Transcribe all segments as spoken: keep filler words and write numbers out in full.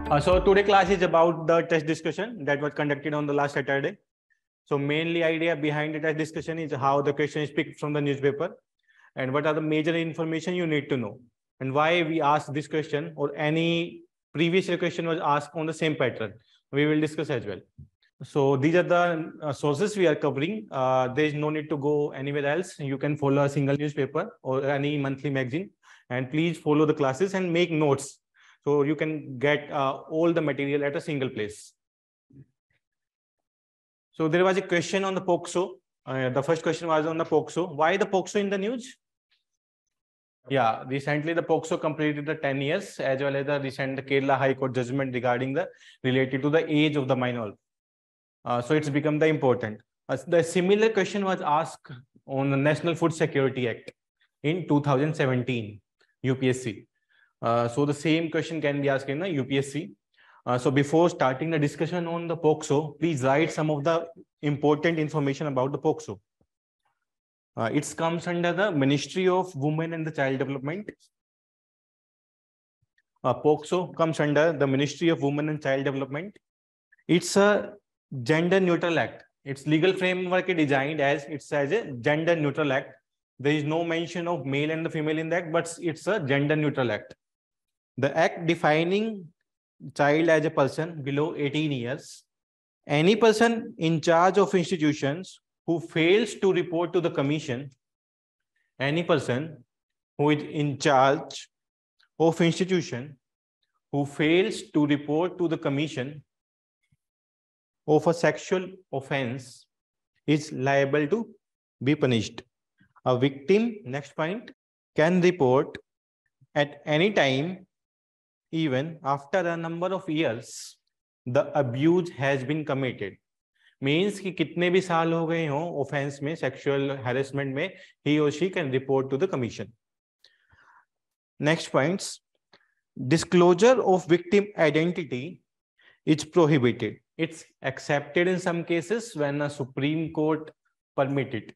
Uh, so today class is about the test discussion that was conducted on the last Saturday. So mainly idea behind the test discussion is how the question is picked from the newspaper and what are the major information you need to know and why we asked this question or any previous question was asked on the same pattern. We will discuss as well. So these are the uh, sources we are covering. Uh, there is no need to go anywhere else. You can follow a single newspaper or any monthly magazine, and please follow the classes and make notes. So you can get uh, all the material at a single place. So there was a question on the POCSO. Uh, the first question was on the POCSO. Why the POCSO in the news? Yeah, recently the POCSO completed the ten years, as well as the recent Kerala High Court judgment regarding the related to the age of the minor. Uh, so it's become the important. Uh, the similar question was asked on the National Food Security Act in two thousand seventeen, U P S C. Uh, so the same question can be asked in the U P S C. Uh, so before starting the discussion on the POCSO, please write some of the important information about the POCSO. Uh, it comes under the Ministry of Women and the Child Development. Uh, POCSO comes under the Ministry of Women and Child Development. It's a gender neutral act. Its legal framework is designed as it's as a gender neutral act. There is no mention of male and the female in the act, but it's a gender neutral act. The act defining child as a person below eighteen years, any person in charge of institutions who fails to report to the commission, any person who is in charge of institution who fails to report to the commission of a sexual offense is liable to be punished. A victim, next point, can report at any time, even after a number of years, the abuse has been committed. Means कि कितने भी साल हो गए हों offense में, sexual harassment में, he or she can report to the commission. Next points, disclosure of victim identity is prohibited. It's accepted in some cases when a Supreme Court permit it.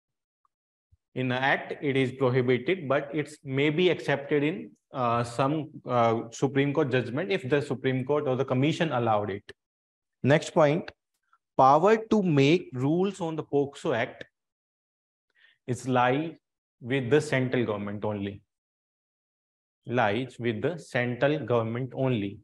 In the act, it is prohibited, but it may be accepted in uh, some uh, Supreme Court judgment if the Supreme Court or the Commission allowed it. Next point, power to make rules on the POCSO Act is lie with the central government only. Lies with the central government only.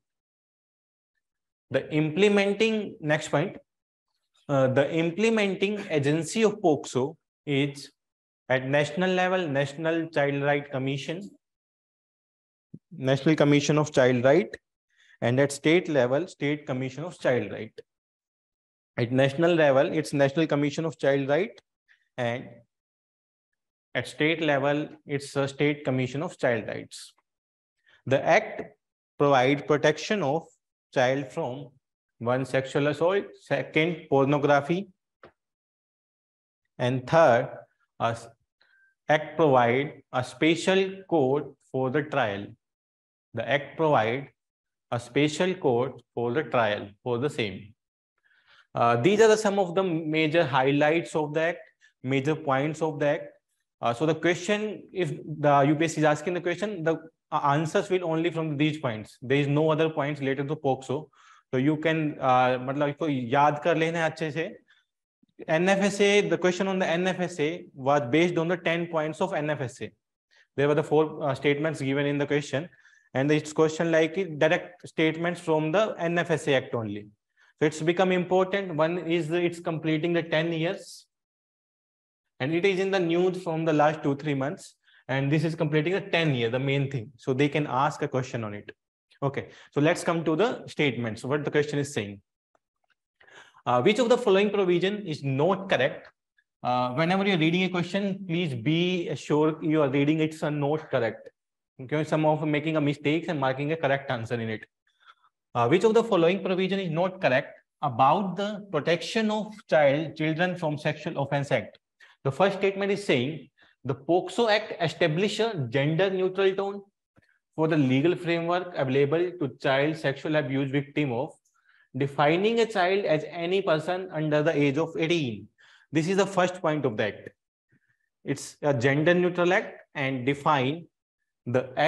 The implementing, next point, uh, the implementing agency of POCSO is at national level, National Child Right Commission, National Commission of Child Right, and at state level, State Commission of Child Right. At national level, it's National Commission of Child Right, and at state level, it's a State Commission of Child Rights. The Act provides protection of child from one, sexual assault, second, pornography, and third, a Act provide a special court for the trial. The Act provide a special court for the trial for the same. Uh, these are the, some of the major highlights of the Act, major points of the Act. Uh, so the question, if the U P S C is asking the question, the answers will only from these points. There is no other points related to POCSO. So you can, uh, मतलब इसको याद कर लेना अच्छे से. N F S A, the question on the N F S A was based on the ten points of N F S A. There were the four uh, statements given in the question, and it's question like direct statements from the N F S A Act only. So it's become important. One is the, it's completing the ten years, and it is in the news from the last two, three months. And this is completing the ten year, the main thing. So they can ask a question on it. Okay, so let's come to the statements. What the question is saying. Uh, which of the following provision is not correct? Uh, whenever you're reading a question, please be sure you are reading it's a not correct. Okay, some of making a mistakes and marking a correct answer in it. Uh, which of the following provision is not correct about the protection of child children from Sexual Offense Act? The first statement is saying the POCSO Act establishes a gender neutral tone for the legal framework available to child sexual abuse victim of defining a child as any person under the age of eighteen. This is the first point of the Act. It's a gender neutral act and define the act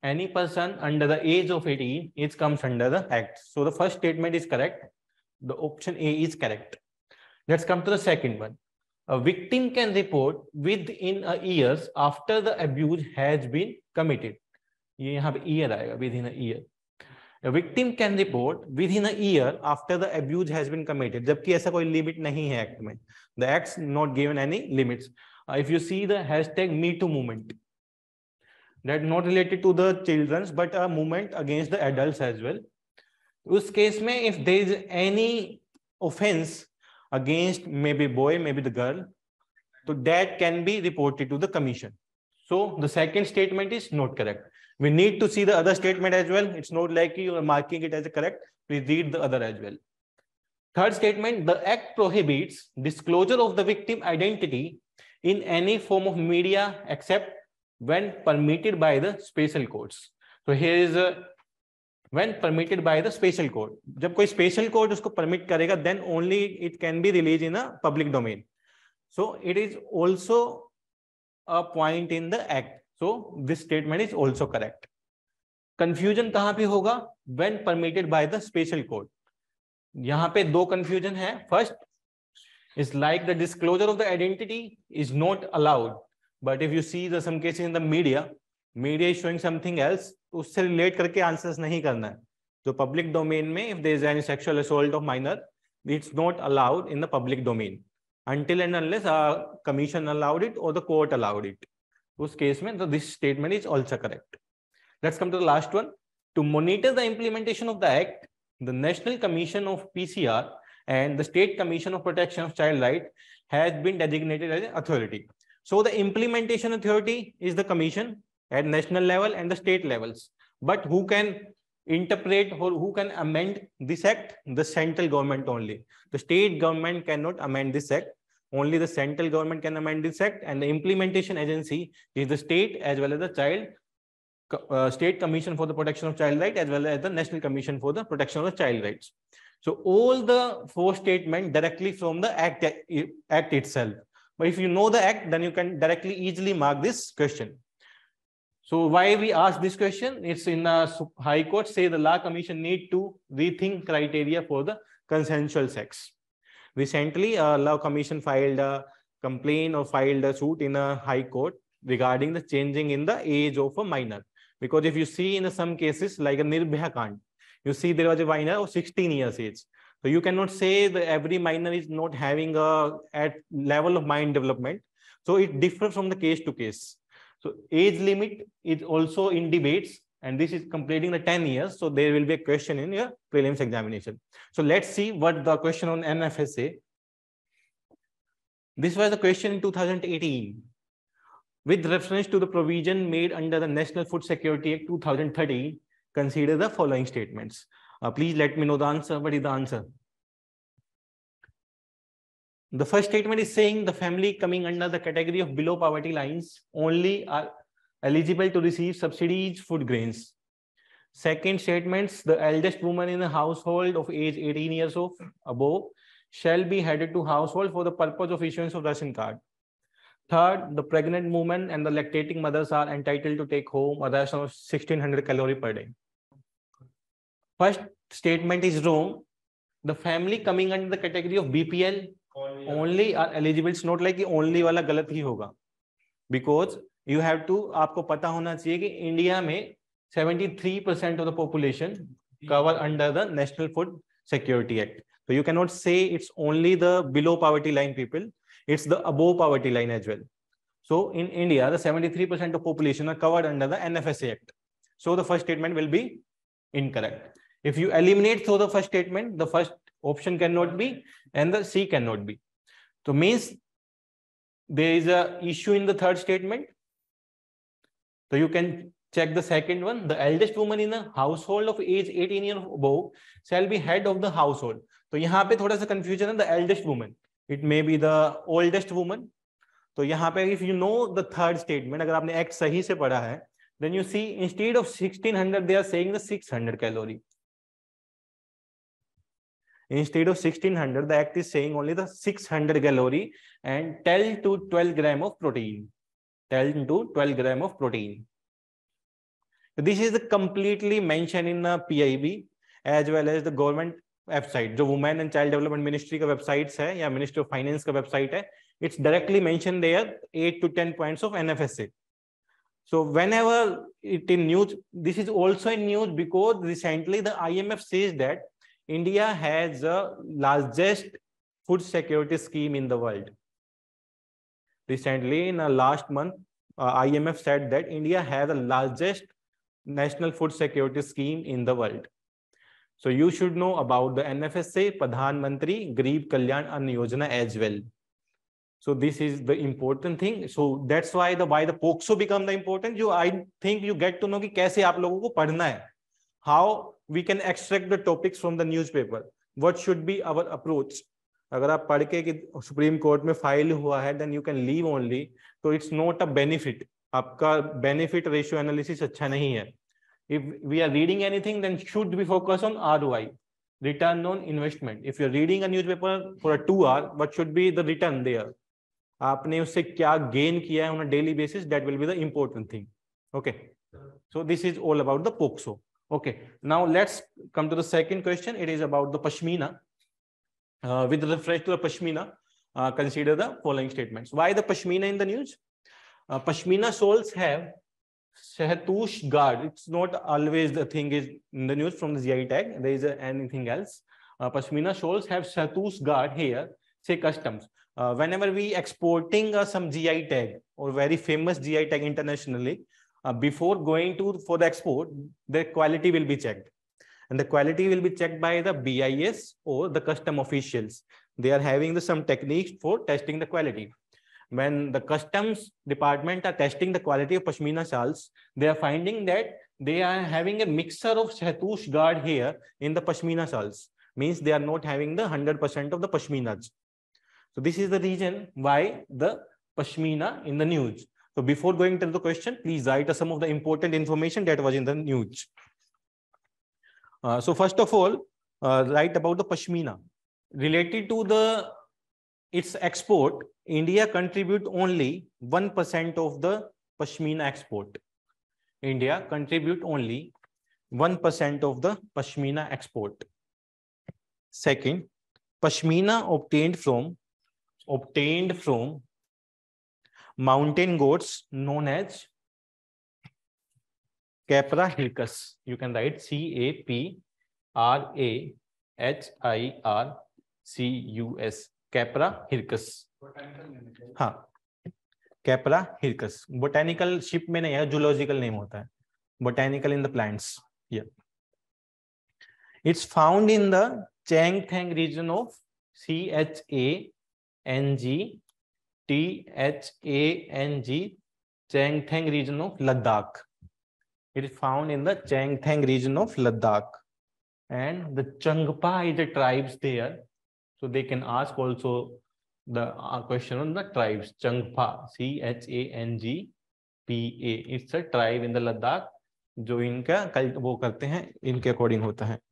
any person under the age of eighteen, it comes under the act. So the first statement is correct. The option A is correct. Let's come to the second one. A victim can report within a year after the abuse has been committed. ये यहाँ पे year आएगा, within a year. A victim can report within a year after the abuse has been committed. जबकि ऐसा कोई limit नहीं है act में. The act's not given any limits. Uh, if you see the hashtag Me Too movement, that not related to the children's but a movement against the adults as well. उस case में if there is any offense against maybe boy, maybe the girl, so that can be reported to the commission. So the second statement is not correct. We need to see the other statement as well. It's not like you are marking it as a correct. Please read the other as well. Third statement, the act prohibits disclosure of the victim identity in any form of media except when permitted by the special courts. So here is a when permitted by the special court. जब कोई special court उसको permit करेगा, then only it can be released in a public domain. So it is also a point in the act. So this statement is also correct. Confusion कहाँ पे होगा? When permitted by the special court. यहाँ पे दो confusion है. First is like the disclosure of the identity is not allowed. But if you see the some cases in the media, media is showing something else, उससे relate करके answers नहीं करना है. तो public domain में if there is any sexual assault of minor, it's not allowed in the public domain until and unless a commission allowed it or the court allowed it. उस case में so this statement is also correct. Let's come to the last one. To monitor the implementation of the act, the National Commission of P C R and the State Commission of Protection of Child Rights has been designated as an authority. So the implementation authority is the commission at national level and the state levels. But who can interpret or who can amend this act? The central government only. The state government cannot amend this act. Only the central government can amend this act, and the implementation agency is the state as well as the child uh, state commission for the protection of child rights as well as the National Commission for the protection of the child rights. So all the four statements directly from the act, act itself. But if you know the act, then you can directly easily mark this question. So why we ask this question? It's in the High Court say the Law Commission need to rethink criteria for the consensual sex. Recently, a Law Commission filed a complaint or filed a suit in a High Court regarding the changing in the age of a minor. Because if you see in some cases like a Nirbhaya Kand, you see there was a minor of sixteen years age. So you cannot say that every minor is not having a at level of mind development. So it differs from the case to case. So age limit is also in debates, and this is completing the ten years. So there will be a question in your prelims examination. So let's see what the question on N F S A. This was a question in two thousand eighteen. With reference to the provision made under the National Food Security Act two thousand thirteen, consider the following statements. Uh, please let me know the answer. What is the answer? The first statement is saying the family coming under the category of below poverty lines only are eligible to receive subsidies food grains. Second statements, the eldest woman in a household of age eighteen years of above shall be headed to household for the purpose of issuance of ration card. Third, the pregnant woman and the lactating mothers are entitled to take home a ration of sixteen hundred calories per day. First statement is wrong. The family coming under the category of B P L only are eligible. It's not like only वाला गलत ही होगा. Because you have to, आपको पता होना चाहिए कि India में seventy-three percent of the population cover under the National Food Security Act. So you cannot say it's only the below poverty line people. It's the above poverty line as well. So in India, the seventy-three percent of population are covered under the N F S A Act. So the first statement will be incorrect. If you eliminate through the first statement, the first option cannot be and the C cannot be. So means there is a issue in the third statement. So you can check the second one. The eldest woman in a household of age eighteen years above shall be head of the household. तो यहाँ पे थोड़ा सा confusion है. The eldest woman, it may be the oldest woman. तो यहाँ पे if you know the third statement, अगर आपने act सही से पढ़ा है, then you see instead of sixteen hundred they are saying the six hundred calorie. Instead of sixteen hundred, the act is saying only the six hundred calorie and ten to twelve gram of protein. ten to twelve gram of protein. This is completely mentioned in the P I B as well as the government website. जो Women and Child Development Ministry का websites है या Ministry of Finance का website है, it's directly mentioned there eight to ten points of N F S A. So whenever it in news, this is also in news because recently the I M F says that India has the largest food security scheme in the world. Recently, in the last month, uh, I M F said that India has the largest national food security scheme in the world. So you should know about the N F S A, Pradhan Mantri Garib Kalyan Ann Yojana as well. So this is the important thing. So that's why the why the POXO become the important. You I think you get to know कि कैसे आप लोगों को पढ़ना है. How we can extract the topics from the newspaper. What should be our approach? अगर आप पढ़ के कि सुप्रीम कोर्ट में फाइल हुआ है, then you can leave only. So it's not a benefit. आपका benefit ratio analysis अच्छा नहीं है. If we are reading anything, then should be focused on R O I, return on investment. If you're reading a newspaper for a two hour, what should be the return there? आपने उससे क्या gain किया है on a daily basis? That will be the important thing. Okay. So this is all about the POXO. Okay. Now let's come to the second question. It is about the Pashmina. Uh, with respect to the Pashmina, uh, consider the following statements. Why the Pashmina in the news? Uh, Pashmina shawls have Shahtoosh guard. It's not always the thing is in the news from the G I tag. There is a, anything else. Uh, Pashmina shawls have Shahtoosh guard here. Say customs. Uh, whenever we exporting uh, some G I tag or very famous G I tag internationally, uh, before going to for the export, the quality will be checked. And the quality will be checked by the B I S or the custom officials. They are having the, some techniques for testing the quality. When the customs department are testing the quality of Pashmina shawls, they are finding that they are having a mixture of Shahtoosh guard here in the Pashmina shawls. Means they are not having the one hundred percent of the Pashminas. So this is the reason why the Pashmina in the news. So before going to the question, please write some of the important information that was in the news. Uh, so first of all, uh, write about the Pashmina. Related to the its export, India contribute only one percent of the Pashmina export. India contribute only one percent of the Pashmina export. Second, Pashmina obtained from obtained from mountain goats known as Capra hircus. You can write C A P R A H I R C U S. Capra hircus. हाँ, Capra hircus. Botanical ship में नहीं है, zoological name होता है. Botanical in the plants. Yeah. It's found in the Changthang region of C H A N G T H A N G Changthang region of Ladakh. It is found in the Changthang region of Ladakh. And the Changpa is the tribes there. So they can ask also the uh, question on the tribes. Changpa, C H A N G P A. It's a tribe in the Ladakh. जो इनका वो करते हैं, इनके according होता है.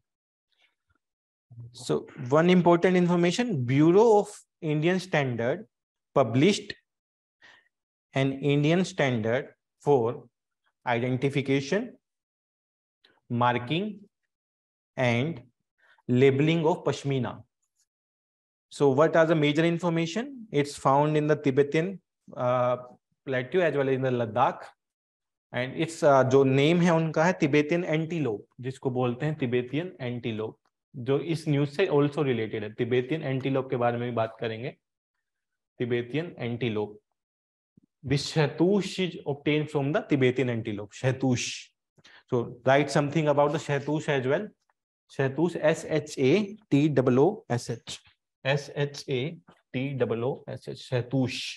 So one important information, Bureau of Indian Standard published an Indian standard for identification, marking, and labeling of Pashmina. So what are the major information? It's found in the Tibetan uh, plateau as well as in the Ladakh. And it's uh, जो name है उनका है Tibetan antelope, जिसको बोलते हैं Tibetan antelope, जो इस news से also related है. Tibetan antelope के बारे में भी बात करेंगे. Tibetan antelope. This Shahtoosh is obtained from the Tibetan antelope. Shahtoosh. So write something about the Shahtoosh as well. Shahtoosh, S H A T O O S H. S H A T O O S H. Shahtoosh.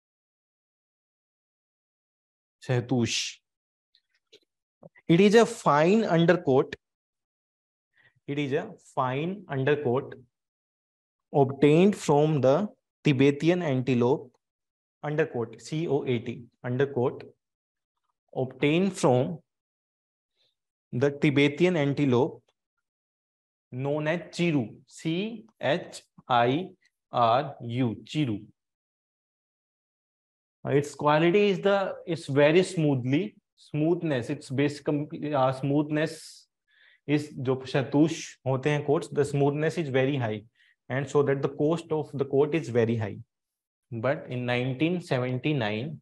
Shahtoosh. It is a fine undercoat. It is a fine undercoat obtained from the Tibetan antelope. Undercoat, C O A T, undercoat, obtained from the Tibetan antelope known as Chiru, C H I R U, Chiru. Its quality is the, it's very smoothly smoothness, its base uh, smoothness is जो शतूश होते हैं coats, the smoothness is very high, and so that the cost of the coat is very high. But in nineteen seventy-nine,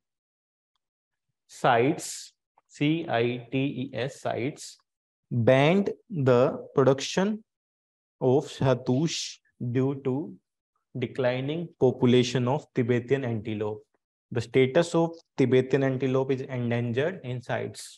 CITES, C I T E S, CITES banned the production of shatush due to declining population of Tibetan antelope. The status of Tibetan antelope is endangered in CITES.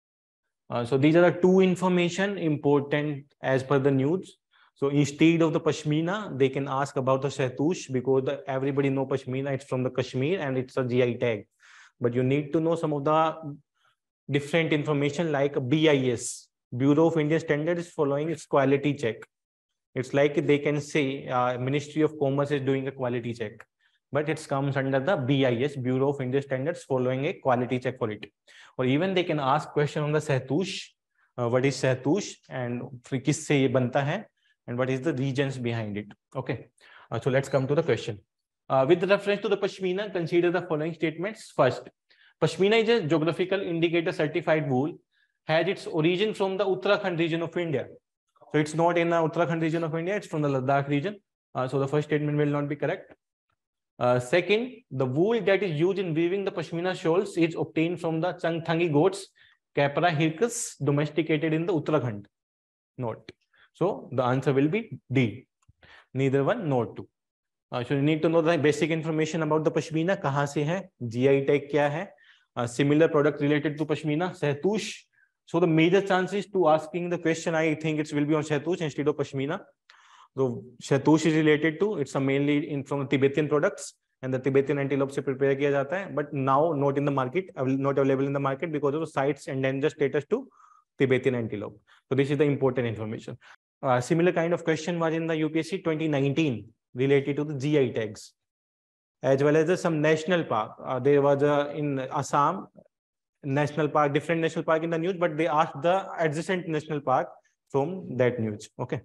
Uh, so these are the two information important as per the news. So instead of the Pashmina, they can ask about the shatush, because the, everybody know Pashmina, it's from the Kashmir and it's a G I tag. But you need to know some of the different information like B I S, Bureau of Indian Standards, is following its quality check. It's like they can say uh, Ministry of Commerce is doing a quality check, but it comes under the B I S, Bureau of Indian Standards, following a quality check for it. Or even they can ask question on the shatush, uh, what is shatush and किससे ये बनता है, and what is the regions behind it. Okay, uh, so let's come to the question. Uh, with reference to the Pashmina, consider the following statements. First, Pashmina is a geographical indicator certified wool, has its origin from the Uttarakhand region of India. So it's not in the Uttarakhand region of India, it's from the Ladakh region. Uh, so the first statement will not be correct. Uh, second, the wool that is used in weaving the Pashmina shawls is obtained from the Changthangi goats, Capra hircus, domesticated in the Uttarakhand. Not. So the answer will be D. Neither one nor two. Uh, so you need to know the basic information about the Pashmina. कहाँ से है? G I tag क्या है? Uh, similar product related to Pashmina, shatush. So the major chances to asking the question, I think it will be on shatush instead of Pashmina. So shatush is related to, it's a mainly in from Tibetan products, and the Tibetan antelope से prepare किया जाता है, but now not in the market, not available in the market because of the CITES endangered status to Tibetan antelope. So this is the important information. Uh, similar kind of question was in the U P S C twenty nineteen related to the G I tags, as well as the, some national park. Uh, there was a, in Assam national park, different national park in the news, but they asked the adjacent national park from that news. Okay.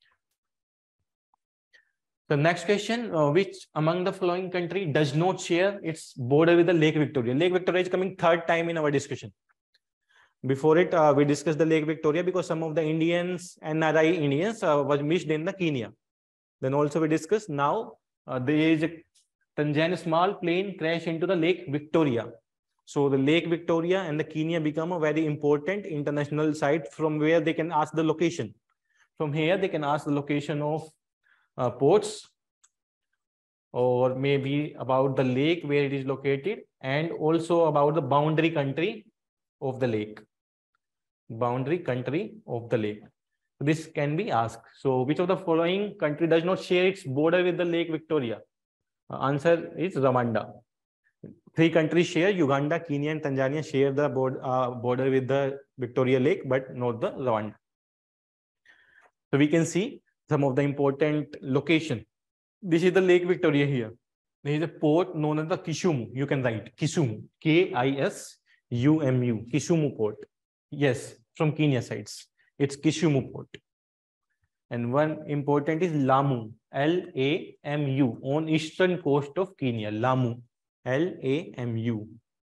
The next question, uh, which among the following country does not share its border with the Lake Victoria? Lake Victoria is coming third time in our discussion. Before it, uh, we discussed the Lake Victoria because some of the Indians, N R I Indians, uh, was missed in the Kenya. Then also we discussed now uh, there is a Tanzania small plane crash into the Lake Victoria. So the Lake Victoria and the Kenya become a very important international site from where they can ask the location. From here, they can ask the location of uh, ports, or maybe about the lake where it is located, and also about the boundary country of the lake. Boundary country of the lake. This can be asked. So which of the following country does not share its border with the Lake Victoria? Uh, answer is Rwanda. Three countries share, Uganda, Kenya, and Tanzania share the board, uh, border with the Victoria Lake, but not the Rwanda. So we can see some of the important location. This is the Lake Victoria here. There is a port known as the Kisumu. You can write Kisumu, K I S U M U, Kisumu port. Yes, from Kenya sides. It's Kisumu port. And one important is Lamu, L A M U, on eastern coast of Kenya, Lamu, L A M U.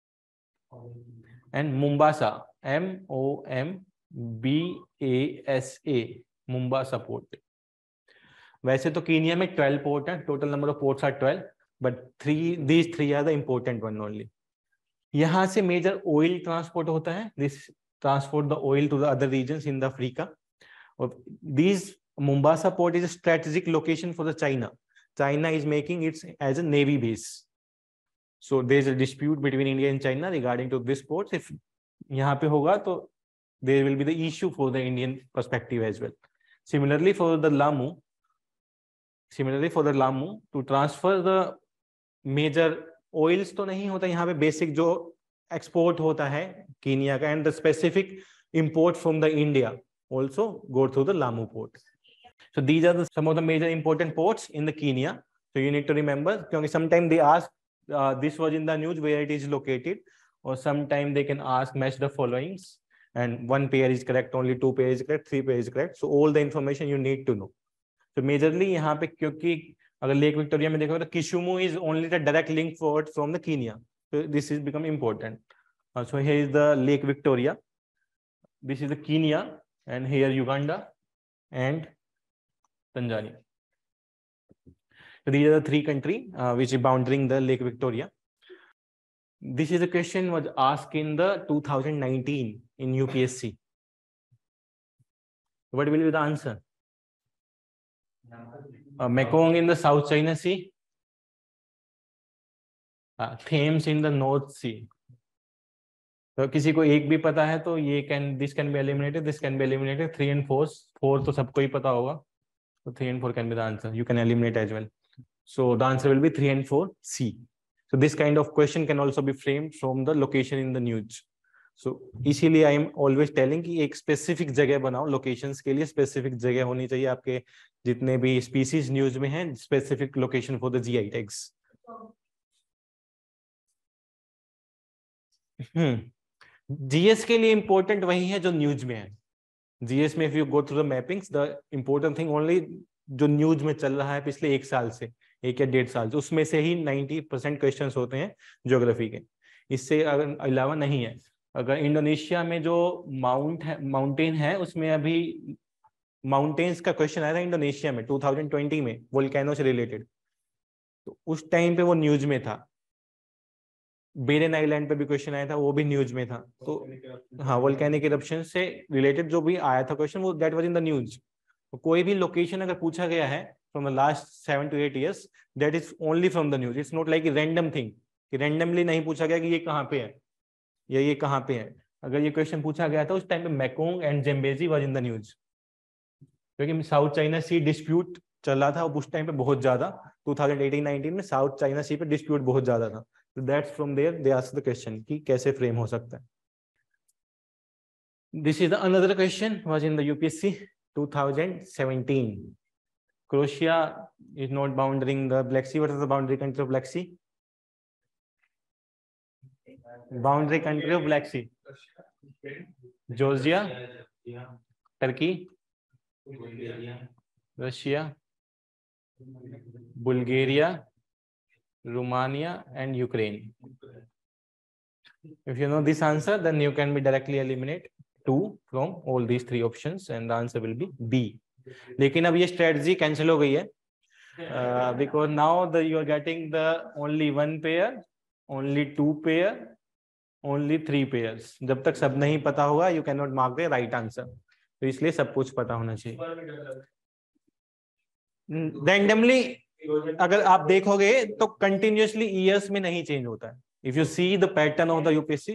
And Mombasa, M O M B A S A, Mombasa port. वैसे तो Kenya में twelve port हैं, total number of ports are twelve, but three, these three are the important one only. यहाँ से major oil transport होता है, this transport the oil to the other regions in the Africa. These Mombasa port is a strategic location for the China. China is making it as a navy base. So there is a dispute between India and China regarding to this port. If यहाँ पे होगा तो there will be the issue for the Indian perspective as well. Similarly for the Lamu, similarly for the Lamu to transfer the major oils तो नहीं होता यहाँ पे, basic जो export होता है Kenya का, and the specific import from the India also go through the Lamu port. So these are the, some of the major important ports in the Kenya. So you need to remember, because sometimes they ask, uh, this was in the news where it is located, or sometimes they can ask match the followings, and one pair is correct, only two pair is correct, three pair is correct. So all the information you need to know. So majorly यहाँ पे क्योंकि अगर lake Victoria में देखोगे तो Kisumu is only the direct link forward from the Kenya. So this is become important. So here is the Lake Victoria. This is the Kenya, and here Uganda and Tanzania. So these are the three countries uh, which is bounding the Lake Victoria. This is a question was asked in the two thousand nineteen in U P S C. What will be the answer? Uh, Mekong in the South China Sea. Uh, Thames in the North Sea. तो किसी को एक भी पता है तो ये can this can be eliminated, this can be eliminated. Three and four four तो सबको ही पता होगा, तो three and four can be the answer. You can eliminate as well. So the answer will be three and four C. So this kind of question can also be framed from the location in the news. So इसीलिए I am always telling कि एक specific जगह बनाओ. Locations के लिए specific जगह होनी चाहिए. आपके जितने भी स्पीसीज न्यूज में हैं, specific location for the GI tags. Hmm GS के लिए इंपॉर्टेंट वही है जो न्यूज में है. जीएस में if you go through the mappings, the important thing only जो न्यूज में चल रहा है पिछले एक साल से, एक या डेढ़ साल से, उसमें से ही नब्बे परसेंट क्वेश्चंस होते हैं ज्योग्राफी के. इससे अलावा नहीं है. अगर इंडोनेशिया में जो माउंट है, माउंटेन है, उसमें अभी माउंटेन्स का क्वेश्चन आया था इंडोनेशिया में टू थाउजेंड ट्वेंटी में, वोल्केनो से रिलेटेड. तो उस टाइम पे वो न्यूज में था. बेरेन आइलैंड पे भी क्वेश्चन आया था, वो भी न्यूज में था. तो हाँ, वोल्केनिक इरप्शन से रिलेटेड जो भी आया था क्वेश्चन, वो that was in the news. तो कोई भी लोकेशन अगर पूछा गया है from the last seven to eight years, that is only from the news. It's not like random thing कि रैंडमली नहीं पूछा गया कि ये कहाँ पे है या ये कहाँ पे है. अगर ये क्वेश्चन पूछा गया था उस टाइम पे Mekong and Zambezi was in the news, क्योंकि साउथ चाइना सी डिस्प्यूट चल रहा था उस टाइम पे बहुत ज्यादा. टू थाउजेंड एटीन नाइनटीन में साउथ चाइना सी पे डिस्प्यूट बहुत ज्यादा था. So that's from there they ask the question कि कैसे फ्रेम हो सकता है. This is the another question was in the U P S C twenty seventeen. Croatia is not bounding the Black Sea. What is the boundary country of Black Sea? Boundary country of Black Sea. Georgia, Turkey, Russia, Bulgaria, Romania and Ukraine. If you know this answer, then you can be directly eliminate two from all these three options and the answer will be B. लेकिन अब ये strategy cancel हो गई है uh, because now the you are getting the only one pair, only two pair, only three pairs. जब तक सब नहीं पता होगा you cannot mark the right answer. तो इसलिए सब कुछ पता होना चाहिए. Randomly अगर आप देखोगे तो कंटिन्यूअसली ईयर्स में नहीं चेंज होता है. If you see the pattern of the UPSC,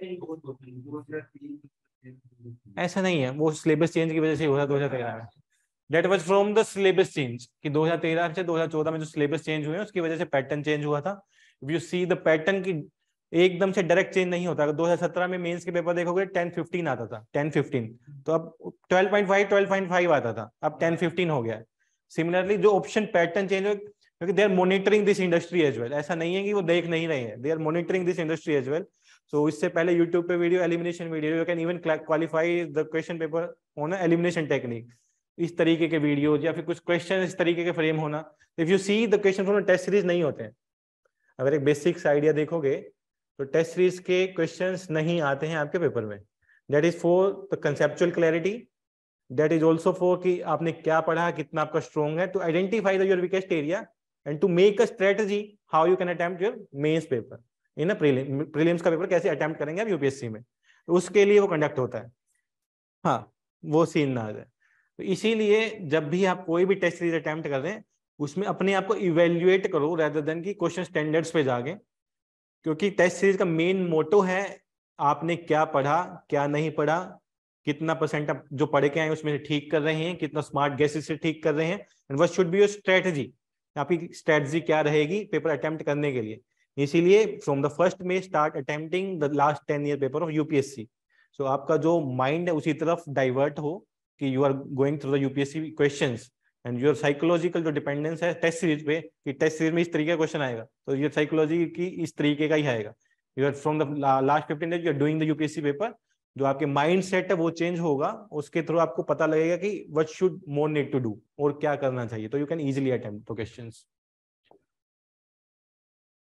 ऐसा नहीं है. वो सिलेबस चेंज की वजह से हुआ दो हजार तेरह में. That was from the syllabus change कि दो हजार तेरह से दो हजार चौदह में जो सिलेबस चेंज हुए उसकी वजह से पैटर्न चेंज हुआ था. If you see the pattern की एकदम से डायरेक्ट चेंज नहीं होता. अगर दो हजार सत्रह में मेंस के पेपर देखोगे टेन फिफ्टीन आता था, टेन फिफ्टीन, तो अब twelve point five twelve point five आता था, अब टेन फिफ्टीन हो गया है. सिमिलरली जो ऑप्शन पैटर्न चेंज हो, क्योंकि they are monitoring this industry as well. ऐसा नहीं है कि वो देख नहीं रहे हैं, they are monitoring this industry as well. So इससे पहले यूट्यूब पे video, elimination video, you can even qualify the question paper on elimination technique. इस तरीके के वीडियो या फिर कुछ क्वेश्चन इस तरीके के फ्रेम होना. If you see the question from test series नहीं होते हैं. अगर एक बेसिक्स आइडिया देखोगे तो टेस्ट सीरीज के क्वेश्चंस नहीं आते हैं आपके पेपर में. That is for the conceptual clarity. That is also for कि आपने क्या पढ़ा, कितना आपका स्ट्रॉन्ग है, to identify the your weakest area and to make a strategy how you can attempt your mains paper in a prelim. prelims का paper कैसे attempt करेंगे आप यूपीएससी में, तो उसके लिए वो कंडक्ट होता है. हाँ, वो सीन ना आ जाए. तो इसीलिए जब भी आप कोई भी टेस्ट सीरीज अटेम्प्ट कर रहे हैं उसमें अपने आप को इवेल्युएट करो rather than कि क्वेश्चन स्टैंडर्ड्स पे जाके, क्योंकि टेस्ट सीरीज का मेन मोटो है आपने क्या पढ़ा, क्या नहीं पढ़ा, कितना परसेंट आप जो पढ़ के आए उसमें से ठीक कर रहे हैं, कितना स्मार्ट गेसेस से ठीक कर रहे हैं, and what should be your strategy. आपकी स्ट्रेटजी क्या रहेगी पेपर अटेम्प्ट करने के लिए. इसीलिए फ्रॉम द फर्स्ट में start attempting the last ten year paper of UPSC. So आपका जो माइंड है उसी तरफ डाइवर्ट हो कि you are going through the UPSC questions, and your psychological जो डिपेंडेंस है टेस्ट सीरीज पे कि टेस्ट सीरीज में इस तरीके का क्वेश्चन आएगा, तो योर साइकोलॉजी की इस तरीके का ही आएगा. You are from the last fifteen days you are doing the UPSC paper. जो आपके माइंड सेट है वो चेंज होगा, उसके थ्रू आपको पता लगेगा कि what should more need to do, और क्या करना चाहिए. तो you can easily attempt the questions.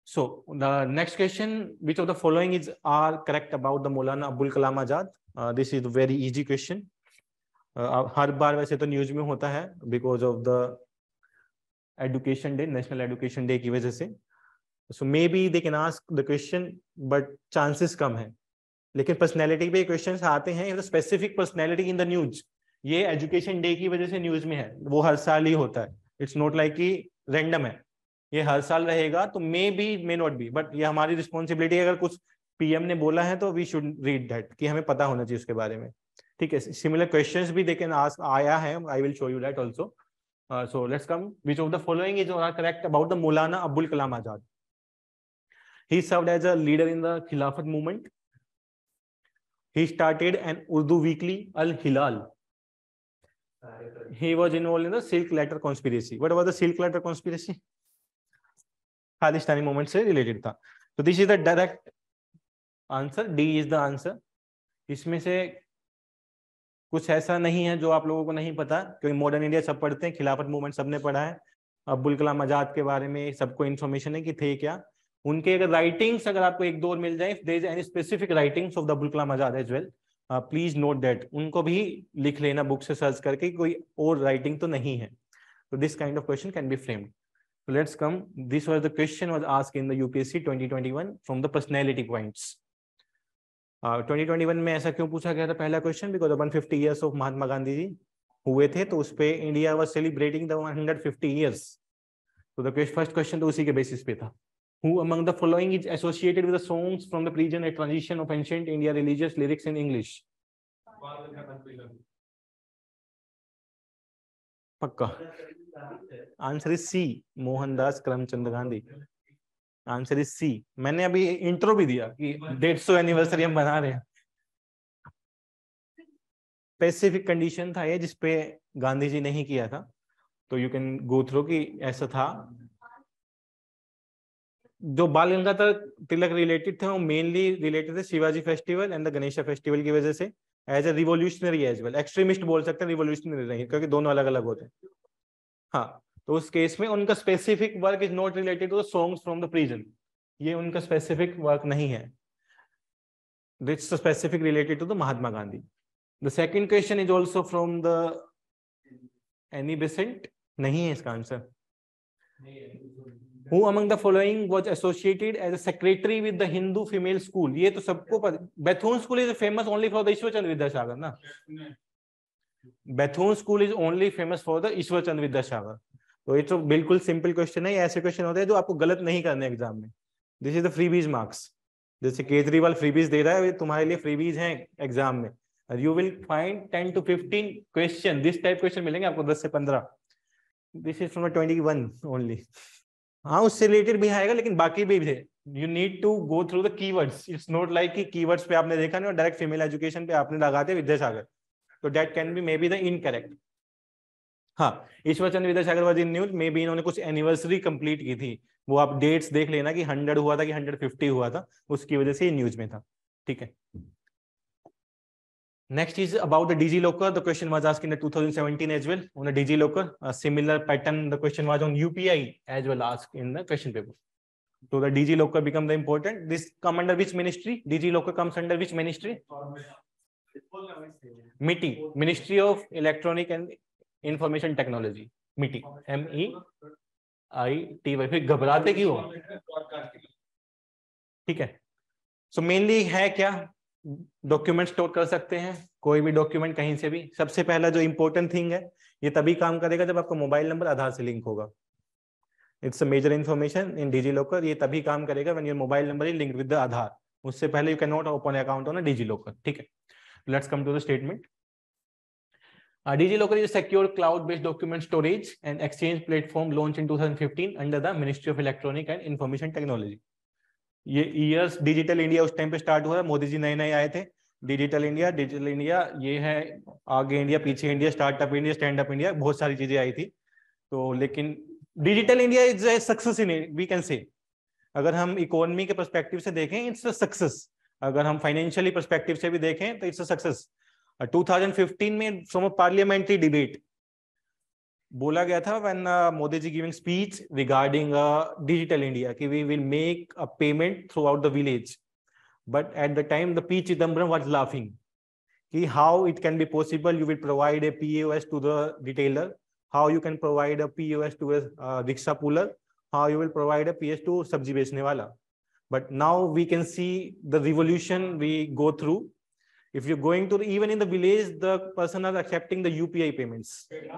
So the next question, which of the following is are correct about the Maulana Abul Kalam Azad? Uh, this is a very easy question. uh, हर बार वैसे तो news में होता है because of the education day, national education day की वजह से. So maybe they can ask the question but chances कम है. लेकिन पर्सनैलिटी पे क्वेश्चन आते हैं, specific personality in the news, ये एजुकेशन डे की वजह से न्यूज में है, वो हर साल ही होता है. इट्स नॉट लाइक कि रैंडम है, ये हर साल रहेगा. तो may be may not be, but ये हमारी रिस्पॉन्सिबिलिटी है. अगर कुछ पीएम ने बोला है तो वी शुड रीड दैट, कि हमें पता होना चाहिए उसके बारे में. ठीक है. सिमिलर क्वेश्चंस भी दे कैन आस्क आया है, I will show you that also. So let's come, which of the following is correct about the Maulana Abul Kalam Azad? He served as a leader in the Khilafat movement. He started an Urdu weekly, Al Hilal. He was involved in the Silk Letter conspiracy. What was the Silk Letter conspiracy? Khalistani movement से related था. So this is the direct answer. D is the answer. इसमें से कुछ ऐसा नहीं है जो आप लोगों को नहीं पता, क्योंकि मॉडर्न इंडिया सब पढ़ते हैं, खिलाफत मूवमेंट सबने पढ़ा है, अब्दुल कलाम आजाद के बारे में सबको इन्फॉर्मेशन है कि थे क्या. उनके अगर राइटिंग्स अगर आपको एक दो मिल जाए, if there is any specific writings of the Abdul Kalam Azad as well, please note that. उनको भी लिख लेना बुक से सर्च करके, कोई और राइटिंग तो नहीं है. तो this kind of question can be framed. So let's come. This was the question was asked in the U P S C twenty twenty-one from the personality points. Uh, twenty twenty-one में ऐसा क्यों पूछा गया था पहला question? Because the one hundred fifty years of Mahatma Gandhi ji हुए थे, तो उस पे India was celebrating the one hundred fifty years. तो the first question तो उसी के बेसिस पे था. Who among the following is associated with the songs from the region a transition of ancient India religious lyrics in English? पक्का answer is C, Mohandas Karamchand Gandhi. Answer is C. मैंने अभी intro भी दिया कि डेढ़ सौ एनिवर्सरी हम बना रहे हैं. स्पेसिफिक कंडीशन था ये जिसपे गांधी जी नहीं किया था, तो यू कैन गो थ्रू कि ऐसा था. जो बाल गंगाधर तिलक रिलेटेड थे वो मेनली रिलेटेड थे Shivaji festival and the Ganesh festival की वजह से, as a revolutionary as well. Extremist बोल सकते हैं, रिवोल्यूशनरी नहीं, क्योंकि दोनों अलग अलग होते हैं. हाँ, तो उस केस में उनका specific work is not related to the songs from the prison. ये उनका स्पेसिफिक वर्क नहीं है. That's specific related to the Mahatma Gandhi. The second question is also from the Annie Besant. नहीं है इसका answer. Who among the following was associated as a secretary with the Hindu female school? ये तो सबको पता. Bethune school is famous only for the ईश्वर चंद्र विद्यासागर ना. Bethune school is only famous for the ईश्वर चंद्र विद्यासागर. तो ये तो बिल्कुल सिंपल क्वेश्चन है. ऐसे क्वेश्चन होते हैं जो आपको गलत नहीं करने एग्जाम में. This is the freebies marks. जैसे केजरीवाल फ्रीबीज दे रहा है, तुम्हारे लिए फ्रीबीज हैं एग्जाम में. You will find ten to fifteen question this type question मिलेंगे आपको, दस से पंद्रह. This is from twenty one only. हाँ, उससे रिलेटेड भी आएगा, लेकिन बाकी भी थे. You need to go through the keywords. It's not like कि कीवर्ड्स पे आपने देखा नहीं और डायरेक्ट फीमेल एजुकेशन पे आपने लगा दिया विद्यासागर, तो that can be may be the incorrect. हाँ, Ishwar Chandra Vidyasagar was in news. May be इन्होंने कुछ एनिवर्सरी कंप्लीट की थी, वो आप डेट्स देख लेना कि हंड्रेड हुआ था कि हंड्रेड फिफ्टी हुआ था, उसकी वजह से ये न्यूज में था. ठीक है. Next is about the DigiLocker. The question was asked in the two thousand seventeen as well on the DigiLocker. A similar pattern, the question was on U P I as well asked in the question paper. So the DigiLocker become the important. This come under which ministry? DigiLocker comes under which ministry? M I T, Ministry of Electronic and Information Technology. M I T, M E I T Y. फिर घबराते क्यों? ठीक है. So mainly है क्या? Document store कर सकते हैं, कोई भी डॉक्यूमेंट कहीं से भी. सबसे पहला जो इंपॉर्टेंट थिंग है, ये तभी काम करेगा जब आपका मोबाइल नंबर आधार से लिंक होगा. It's a major information in DigiLocker. ये तभी काम करेगा when your mobile number is linked with the Aadhaar. उससे पहले you can not open account on DigiLocker. ठीक है. Let's come to the statement. DigiLocker is a secure cloud based document storage and exchange platform launch in two thousand fifteen under the ministry of electronic and information technology. ये years digital India उस time पे start हुआ. मोदी जी नए नए आए थे. Digital India, digital India ये है, आगे इंडिया पीछे India, startup India, stand up India, बहुत सारी चीजें आई थी. तो लेकिन digital India is a success in we can say. अगर हम इकोनॉमी के पर्सपेक्टिव से देखें, इट्स अ सक्सेस. अगर हम फाइनेंशियली पर्सपेक्टिव से भी देखें तो it's a success. Two thousand fifteen में फ्रॉम अ पार्लियामेंट्री डिबेट, बोला गया था when Modi ji giving speech regarding digital India कि we will make a payment throughout the village, but at the time the P Chidambaram was laughing कि how it can be possible you will provide a P O S to the retailer, how you can provide a P O S to a uh, rickshaw puller, how you will provide a P O S to sabji becne wala. But now we can see the revolution we go through. If you're going to the, even in the village, the person are accepting the U P I payments.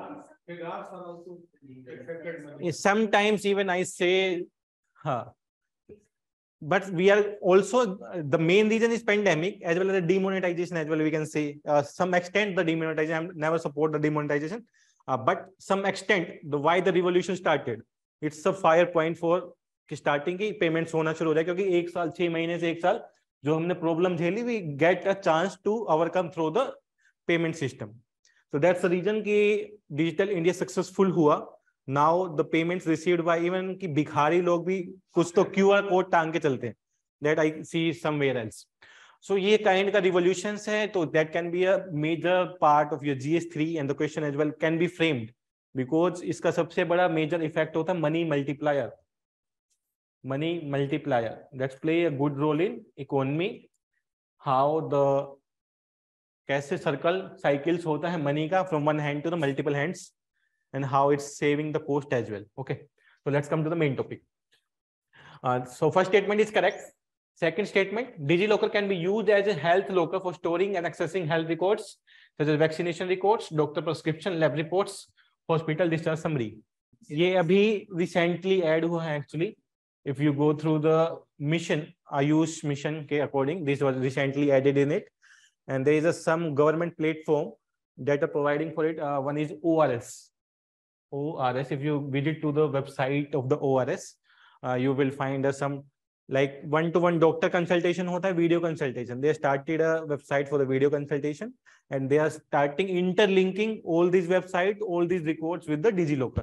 Sometimes even I say, huh, but we are also, the main reason is pandemic as well as the demonetization as well. We can say uh, some extent the demonetization, I never support the demonetization, uh, but some extent the why the revolution started, it's a fire point for starting की payments होना शुरू हो जाए, क्योंकि एक साल छह महीने से एक साल जो हमने प्रॉब्लम झेली, we get a chance to overcome through the payment system. So that's the reason कि digital India successful हुआ. Now the payments received by even कि भिखारी लोग भी कुछ तो Q R कोड टांग के चलते हैं, that I see somewhere else. So ये kind का revolutions है, तो that can be a major part of your G S three and the question as well can be framed because इसका सबसे बड़ा major effect होता है money multiplier. Money multiplier that play a good role in economy. How the कैसे circle cycles होता है money का from one hand to the multiple hands, and how it's saving the cost as well. Okay, so let's come to the main topic. Uh, so first statement is correct. Second statement, DigiLocker can be used as a health locker for storing and accessing health records such as vaccination records, doctor prescription, lab reports, hospital discharge summary. ये अभी recently add हुआ है actually. If you go through the mission, Ayush mission के according, this was recently added in it, and there is a some government platform that are providing for it. Uh, one is O R S. O R S. If you visit to the website of the O R S, uh, you will find uh, some like one-to-one doctor consultation hota hai, video consultation. They started a website for the video consultation, and they are starting interlinking all these websites, all these records with the DigiLocker.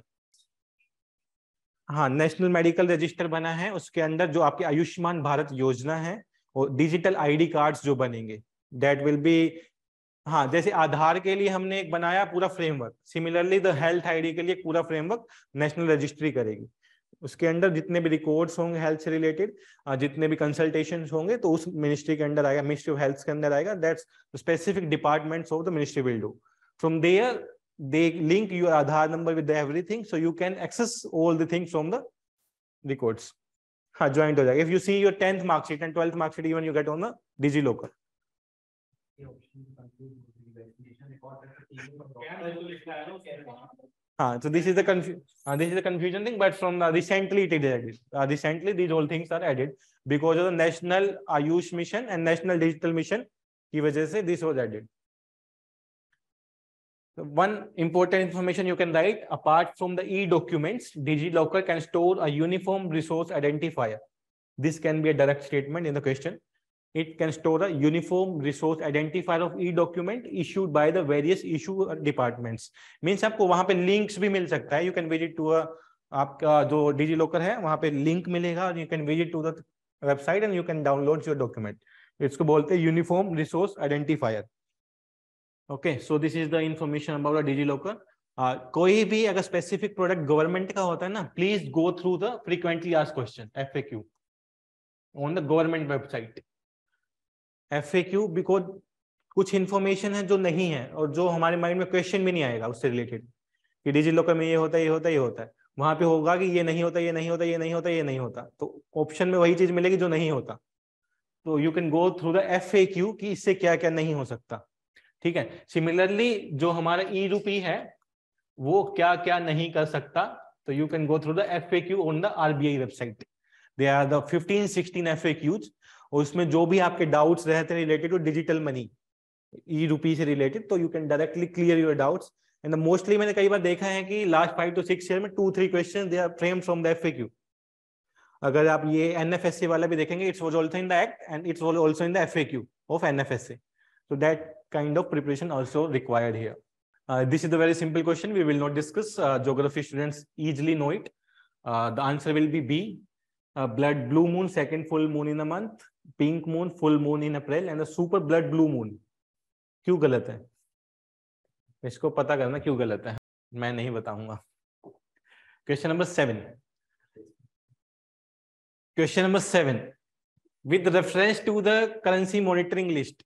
हाँ, national medical register बना है, उसके अंदर जो आपकी आयुष्मान भारत योजना है और डिजिटल आईडी कार्ड्स जो बनेंगे, दैट विल बी, हाँ, जैसे आधार के लिए हमने एक बनाया पूरा framework, similarly the health ID के लिए पूरा फ्रेमवर्क नेशनल रजिस्ट्री करेगी. उसके अंदर जितने भी रिकॉर्ड्स होंगे हेल्थ से रिलेटेड, जितने भी कंसल्टेशंस होंगे, तो उस मिनिस्ट्री के अंदर आएगा, मिनिस्ट्री ऑफ हेल्थ के अंदर आएगा. That's specific departments of the ministry will do. From there they link your Aadhaar number with everything, so you can access all the things from the records. हाँ, joint हो जाएगा. If you see your tenth mark sheet and twelfth mark sheet, even you get on the DigiLocker. हाँ, so this is the confusion. Uh, this is the confusion thing, but from the recently it is added. Uh, recently these all things are added because of the National Ayush Mission and National Digital Mission की वजह से this was added. One important information you can write, apart from the e-documents, DigiLocker can store a uniform resource identifier. This can be a direct statement in the question. It can store a uniform resource identifier of e-document issued by the various issue departments. Means आपको वहाँ पे links भी मिल सकता है. You can visit to a, आपका जो DigiLocker है वहाँ पे link मिलेगा और you can visit to the website and you can download your document. इसको बोलते हैं uniform resource identifier. Okay, so this is the information about the DigiLocker. Uh, कोई भी अगर specific product government का होता है ना, please go through the frequently asked question F A Q on the government website. F A Q because कुछ information है जो नहीं है और जो हमारे mind में question भी नहीं आएगा उससे related कि DigiLocker में ये होता है, ये होता है, ये होता है. वहां पे होगा कि ये नहीं होता, ये नहीं होता, ये नहीं होता, ये नहीं होता. तो ऑप्शन में वही चीज मिलेगी जो नहीं होता. तो you can go through the F A Q कि इससे क्या क्या नहीं हो सकता. ठीक है. सिमिलरली जो हमारा ई रूपी है वो क्या क्या नहीं कर सकता, तो you can go through the F A Q on the R B I website. They are the fifteen sixteen F A Qs, और उसमें जो भी आपके डाउट्स रहते हैं related to digital money, e rupee से रिलेटेड, तो you can directly clear your doubts. And mostly मैंने कई बार देखा है कि last five to six year में two three question they are framed from the F A Q. अगर आप ये N F S A वाला भी देखेंगे, it's was also in the act and it's also in the F A Q of N F S A. So that kind of preparation also required here. Uh, this is the very simple question. We will not discuss. Uh, geography students easily know it. Uh, the answer will be B. Uh, blood blue moon, second full moon in a month. Pink moon, full moon in April, and the super blood blue moon. क्यों गलत है? इसको पता करना क्यों गलत है. मैं नहीं बताऊंगा। Question number seven question number seven with reference to the currency monitoring list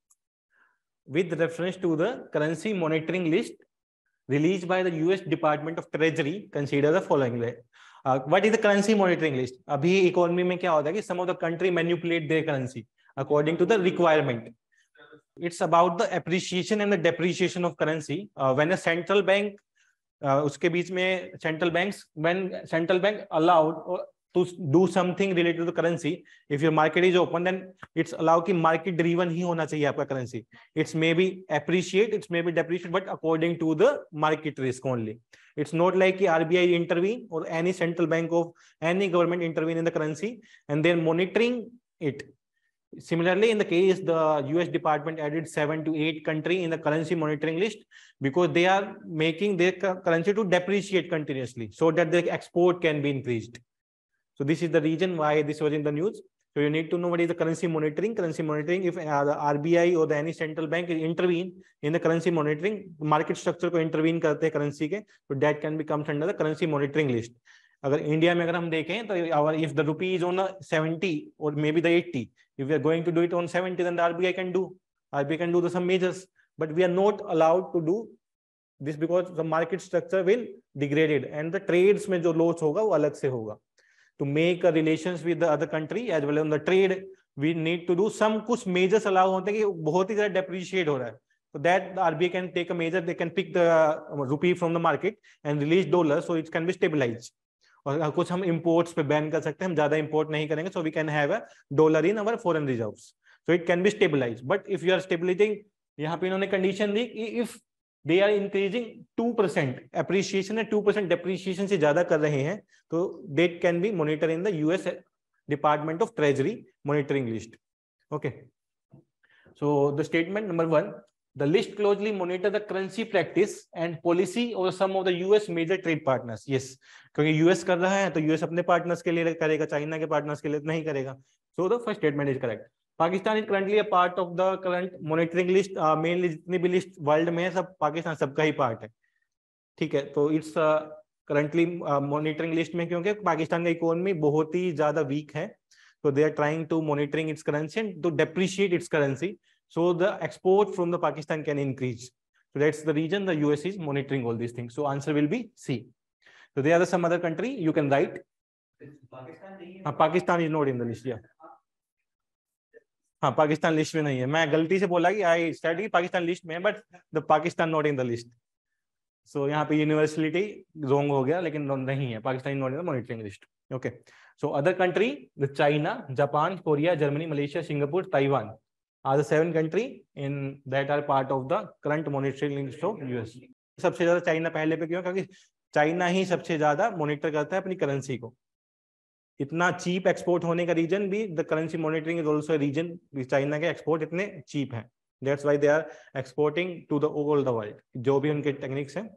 with reference to the currency monitoring list released by the U S Department of Treasury, consider the following way. Uh, what is the currency monitoring list? अभी economy में क्या होता है कि some of the country manipulate their currency according to the requirement. It's about the appreciation and the depreciation of currency. Uh, when a central bank, uh, उसके बीच में central banks, when central bank allowed to do something related to the currency, if your market is open, then it's allowed कि market driven ही होना चाहिए आपका currency. It's maybe appreciate, it's maybe depreciate, but according to the market risk only. It's not like कि R B I intervene or any central bank of any government intervene in the currency and they're monitoring it. Similarly, in the case, the U S Department added seven to eight country in the currency monitoring list because they are making their currency to depreciate continuously so that the export can be increased. So this is the reason why this was in the news. So you need to know what is the currency monitoring. Currency monitoring, if uh, the R B I or the any central bank intervene in the currency monitoring, market structure को intervene करते हैं currency के, so that can be comes under the currency monitoring list. अगर India में अगर हम देखें तो our if the rupee is on a seventy or maybe the eighty, if we are going to do it on seventy, then the R B I can do. R B I can do the some measures, but we are not allowed to do this because the market structure will degraded and the trades में जो loss होगा वो अलग से होगा. To make a relations with the other country as well as on the trade, we need to do some कुछ measures allow होते हैं कि बहुत ही ज़्यादा depreciate हो रहा है. So that the R B I can take a measure, they can pick the rupee from the market and release dollars so it can be stabilized. और कुछ हम imports पे ban कर सकते हैं, हम ज़्यादा import नहीं करेंगे, so we can have a dollar in our foreign reserves. So it can be stabilized. But if you are stabilizing, यहाँ पे इन्होंने condition दी कि if they are increasing two percent appreciation and two percent depreciation से ज़्यादा कर रहे हैं, तो that can be monitored in the U S Department of Treasury monitoring list. Okay. So the statement number one. The list closely monitor the currency practice and policy of some of the U S major trade partners. Yes, क्योंकि U S कर रहा है तो U S अपने partners के लिए करेगा, China के partners के लिए नहीं करेगा. So the first statement is correct. Pakistan is currently a part of the current monitoring list. Uh, mainly जितनी भी list world में है सब पाकिस्तान सबका ही part है. ठीक है, तो it's uh, currently uh, monitoring list में क्योंकि पाकिस्तान का economy बहुत ही ज़्यादा weak है. So they are trying to monitoring its currency and to depreciate its currency. So the export from the Pakistan can increase. So that's the reason the U S is monitoring all these things. So answer will be C. So there are some other country you can write. Pakistan, uh, Pakistan is not in the list. Yeah. हाँ Pakistan list में नहीं है. मैं गलती से बोला कि I start की पाकिस्तान लिस्ट में है, but the Pakistan not in the list. So यहाँ पे यूनिवर्सलिटी रॉन्ग हो गया, लेकिन नहीं है, Pakistan not in the monitoring list. Okay. So other country the China, Japan, Korea, Germany, Malaysia, Singapore, Taiwan are the seven country in that are part of the current monitoring list of U S. सबसे ज्यादा China पहले पे क्यों? क्योंकि China ही सबसे ज्यादा monitor करता है अपनी करेंसी को. इतना चीप एक्सपोर्ट होने का रीजन भी the currency monitoring is also reason. China के एक्सपोर्ट इतने चीप हैं, that's why they are exporting to the all the world, जो भी उनके टेक्निक्स हैं.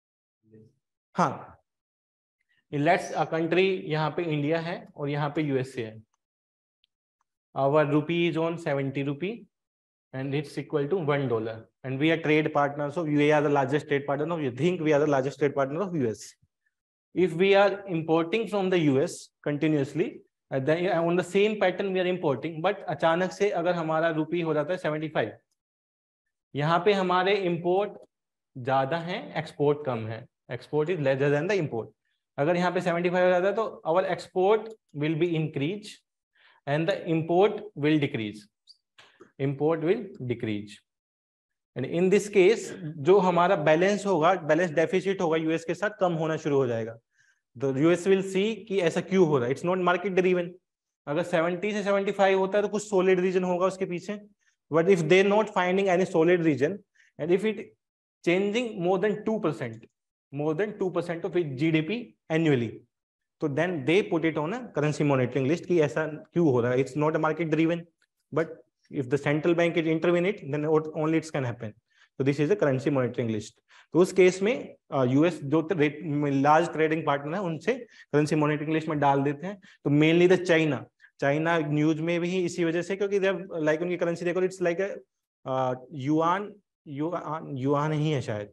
हाँ, लेट्स अ कंट्री, यहाँ पे इंडिया है और यहाँ पे यूएसए है. Our rupee is on seventy rupee and it's equal to one dollar, and we are trade partners, so we are the largest trade partner of, you think we are the largest trade partner of U S. If we are importing from the U S continuously, then on the same pattern we are importing, but अचानक से अगर हमारा रुपी हो जाता है seventy-five, यहाँ पे हमारे import ज्यादा है, export कम है. Export is lesser than the import. अगर यहाँ पे seventy-five हो जाता है तो our export will be increase and the import will decrease. Import will decrease. And in this case, जो हमारा बैलेंस होगा, बैलेंस डेफिसिट होगा यूएस के साथ, कम होना शुरू हो जाएगा. तो यूएस विल सी कि ऐसा क्यों हो रहा है. It's not market driven. अगर seventy से seventy-five होता है तो कुछ सॉलिड रीजन होगा उसके पीछे. But if they not finding any solid reason and if it changing more than two percent, more than two percent of its G D P annually, तो then they put it on a currency monitoring list कि ऐसा क्यों हो रहा है. It's not a market driven, but if the central bank is intervene it, then only it can happen. So this is a currency monitoring list. तो उस case में US जो लार्ज ट्रेडिंग पार्टनर है उनसे करेंसी मॉनिटरिंग लिस्ट में डाल देते हैं. तो mainly the China, China news में भी इसी वजह से, क्योंकि लाइक उनकी करेंसी देखो, it's like yuan, yuan yuan ही है शायद,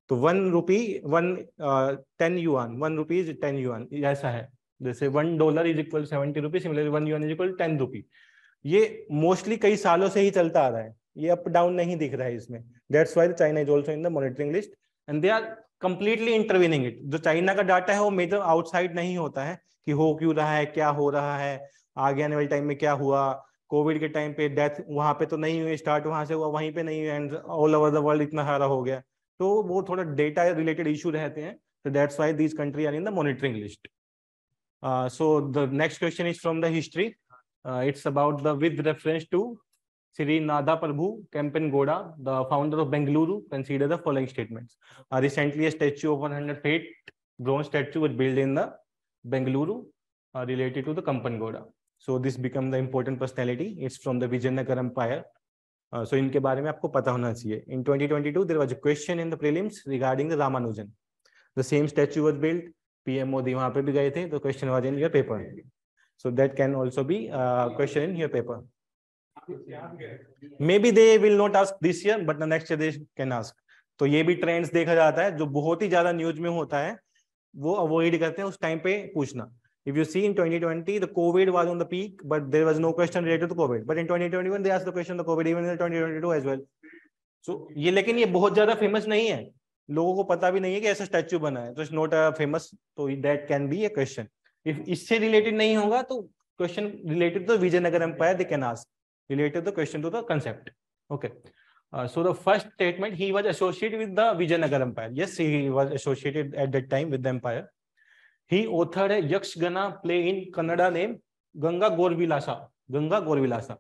तो one rupee one ten yuan, one rupees ten yuan ऐसा है। जैसे one dollar is equal seventy rupees, similarly one yuan is equal ten rupee. ये मोस्टली कई सालों से ही चलता आ रहा है, ये अप डाउन नहीं दिख रहा है इसमें। That's why China is also in the monitoring list and they are completely intervening it. जो चाइना का डाटा है वो मेजर आउटसाइड नहीं होता है कि हो क्यों रहा है, क्या हो रहा है, आगे आने वाले टाइम में क्या हुआ, कोविड के टाइम पे डेथ वहां पे तो नहीं हुई, स्टार्ट वहां से हुआ, वहीं पे नहीं हुई, and all over the world इतना सारा हो गया, तो वो थोड़ा डेटा रिलेटेड इशू रहते हैं। So that's why these countries are in the monitoring list. Uh, so the next question is from the history. Uh, it's about the with reference to Sri Nada Prabhu Kempengoda, the founder of Bengaluru, consider the following statements. Uh, recently, a statue of one hundred feet bronze statue was built in the Bengaluru uh, related to the Kempengoda. So this become the important personality. It's from the Vijayanagar Empire. Uh, so इनके बारे में आपको पता होना चाहिए. In twenty twenty-two, there was a question in the prelims regarding the Ramanujan. The same statue was built. P M Modi वहाँ पे भी गए थे. The question was in your paper. So that can also be a question in your paper. Maybe they will not ask this year, but the next year they can ask. तो ये भी trends देखा जाता है, जो बहुत ही ज्यादा news में होता है वो अवॉइड करते हैं उस टाइम पे पूछना. If you see in twenty twenty, the COVID was on the peak, but there was no question related to COVID. But in twenty twenty-one, they asked the question of the COVID, even in twenty twenty-two as well. So ये लेकिन ये बहुत ज्यादा famous नहीं है, लोगों को पता भी नहीं है कि ऐसा स्टैच्यू बना है, तो इट्स नॉट अ फेमस. तो that can be a question. If इससे रिलेटेड नहीं होगा तो question related to Vijayanagar empire they can ask, related the question to the concept. Okay. Uh, so the first statement, he was associated with the Vijayanagar Empire. Yes, he was associated at that time with the empire. He authored a Yakshgana play in Kannada name Ganga Gorvilasa. Ganga Gorvilasa.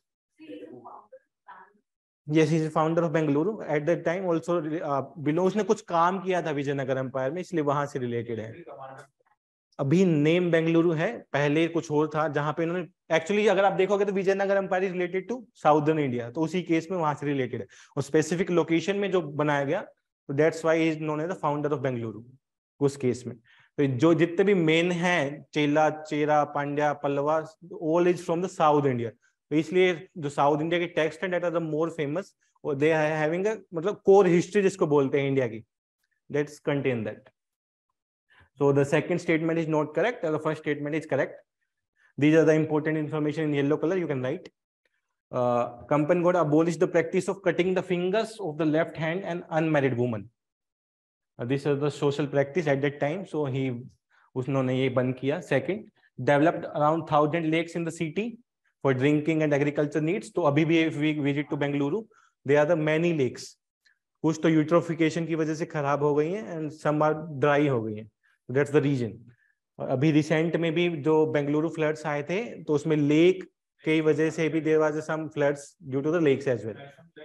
Yes, he is founder of Bengaluru. At that time also uh, below उसने कुछ काम किया था Vijayanagar empire में, इसलिए वहां से related है. अभी नेम बेंगलुरु है, पहले कुछ और था जहां पे इन्होंने एक्चुअली अगर आप देखोगे तो Vijayanagar empire is related to southern India, तो उसी केस में वहां से रिलेटेड है और स्पेसिफिक लोकेशन में जो बनाया गया, तो that's why he is known as the founder of Bengaluru उस केस में. तो जो जितने भी मेन हैं Chola, Chera, Pandya, Pallava, all is from the south India. तो इसलिए जो साउथ इंडिया के टेक्स्ट हैं that are the more famous, और दे आर हैविंग अ मतलब कोर हिस्ट्री जिसको बोलते हैं इंडिया की, that's contain that. So the second statement is not correct, and the first statement is correct. These are the important information in yellow color. You can write. Uh, Kempengoda abolished the practice of cutting the fingers of the left hand and unmarried woman. Uh, this is the social practice at that time. So he, उसने ये बंद किया. Second, developed around thousand lakes in the city for drinking and agriculture needs. तो अभी भी if we visit to Bengaluru, there are the many lakes. कुछ तो eutrophication की वजह से खराब हो गई हैं, and some are dry हो गई हैं. That's the reason. अभी रिसेंट में भी जो बेंगलुरु फ्लड्स आए थे तो उसमें लेक की वजह से भी there was some floods due to the lakes as well.